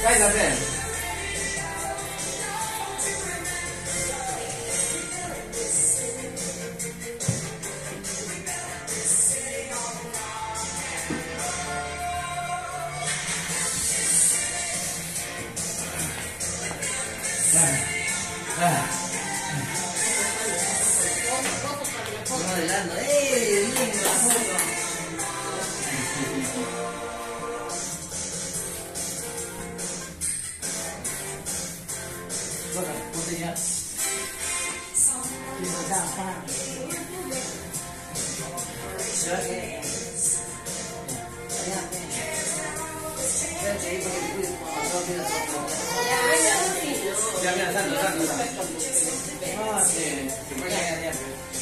Cállate. Vamos adelante. Lindo la foto. Bueno, ponte ya. Ya, mira, salto. Ah, sí, que puede llegar a